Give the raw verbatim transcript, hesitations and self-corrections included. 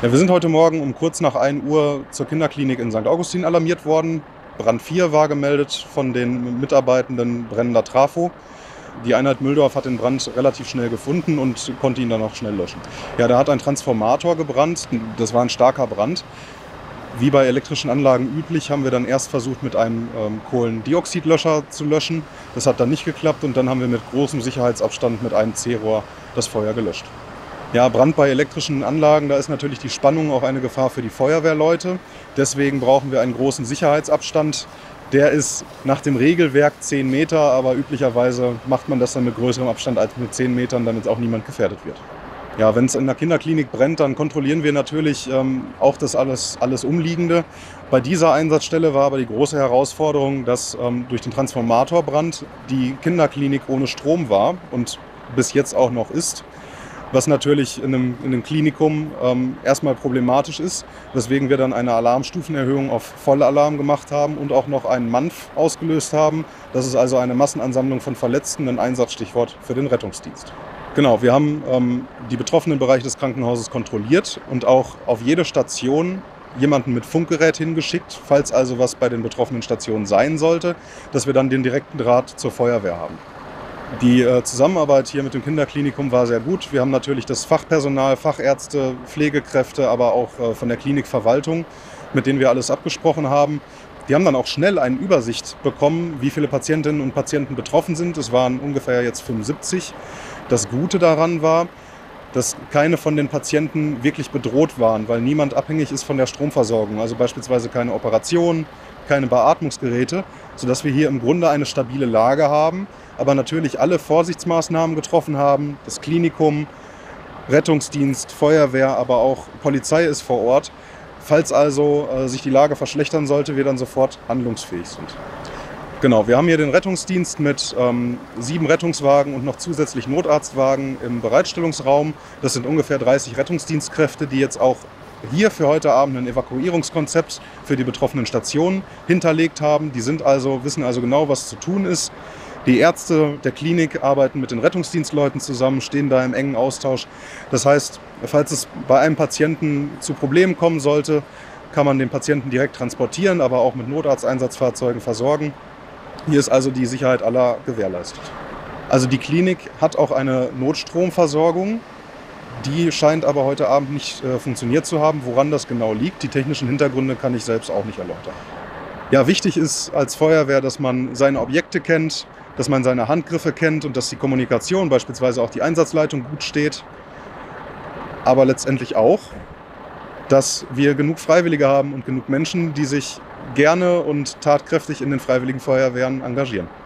Ja, wir sind heute Morgen um kurz nach ein Uhr zur Kinderklinik in Sankt Augustin alarmiert worden. Brand vier war gemeldet von den Mitarbeitenden brennender Trafo. Die Einheit Mühldorf hat den Brand relativ schnell gefunden und konnte ihn dann auch schnell löschen. Ja, da hat ein Transformator gebrannt. Das war ein starker Brand. Wie bei elektrischen Anlagen üblich, haben wir dann erst versucht, mit einem ähm, Kohlendioxidlöscher zu löschen. Das hat dann nicht geklappt und dann haben wir mit großem Sicherheitsabstand mit einem C-Rohr das Feuer gelöscht. Ja, Brand bei elektrischen Anlagen, da ist natürlich die Spannung auch eine Gefahr für die Feuerwehrleute. Deswegen brauchen wir einen großen Sicherheitsabstand. Der ist nach dem Regelwerk zehn Meter, aber üblicherweise macht man das dann mit größerem Abstand als mit zehn Metern, damit auch niemand gefährdet wird. Ja, wenn es in der Kinderklinik brennt, dann kontrollieren wir natürlich ähm, auch das alles, alles Umliegende. Bei dieser Einsatzstelle war aber die große Herausforderung, dass ähm, durch den Transformatorbrand die Kinderklinik ohne Strom war und bis jetzt auch noch ist. Was natürlich in einem, in einem Klinikum ähm, erstmal problematisch ist, weswegen wir dann eine Alarmstufenerhöhung auf Vollalarm gemacht haben und auch noch einen M A N F ausgelöst haben. Das ist also eine Massenansammlung von Verletzten, ein Einsatzstichwort für den Rettungsdienst. Genau, wir haben ähm, die betroffenen Bereiche des Krankenhauses kontrolliert und auch auf jede Station jemanden mit Funkgerät hingeschickt, falls also was bei den betroffenen Stationen sein sollte, dass wir dann den direkten Draht zur Feuerwehr haben. Die äh, Zusammenarbeit hier mit dem Kinderklinikum war sehr gut. Wir haben natürlich das Fachpersonal, Fachärzte, Pflegekräfte, aber auch äh, von der Klinikverwaltung, mit denen wir alles abgesprochen haben. Die haben dann auch schnell eine Übersicht bekommen, wie viele Patientinnen und Patienten betroffen sind. Es waren ungefähr jetzt fünfundsiebzig. Das Gute daran war, dass keine von den Patienten wirklich bedroht waren, weil niemand abhängig ist von der Stromversorgung. Also beispielsweise keine Operation, keine Beatmungsgeräte, sodass wir hier im Grunde eine stabile Lage haben, aber natürlich alle Vorsichtsmaßnahmen getroffen haben. Das Klinikum, Rettungsdienst, Feuerwehr, aber auch Polizei ist vor Ort. Falls also äh, sich die Lage verschlechtern sollte, wir dann sofort handlungsfähig sind. Genau, wir haben hier den Rettungsdienst mit ähm, sieben Rettungswagen und noch zusätzlich Notarztwagen im Bereitstellungsraum. Das sind ungefähr dreißig Rettungsdienstkräfte, die jetzt auch hier für heute Abend ein Evakuierungskonzept für die betroffenen Stationen hinterlegt haben. Die sind also, wissen also genau, was zu tun ist. Die Ärzte der Klinik arbeiten mit den Rettungsdienstleuten zusammen, stehen da im engen Austausch. Das heißt, falls es bei einem Patienten zu Problemen kommen sollte, kann man den Patienten direkt transportieren, aber auch mit Notarzteinsatzfahrzeugen versorgen. Hier ist also die Sicherheit aller gewährleistet. Also die Klinik hat auch eine Notstromversorgung. Die scheint aber heute Abend nicht äh, funktioniert zu haben. Woran das genau liegt, die technischen Hintergründe kann ich selbst auch nicht erläutern. Ja, wichtig ist als Feuerwehr, dass man seine Objekte kennt, dass man seine Handgriffe kennt und dass die Kommunikation, beispielsweise auch die Einsatzleitung, gut steht. Aber letztendlich auch, dass wir genug Freiwillige haben und genug Menschen, die sich gerne und tatkräftig in den Freiwilligen Feuerwehren engagieren.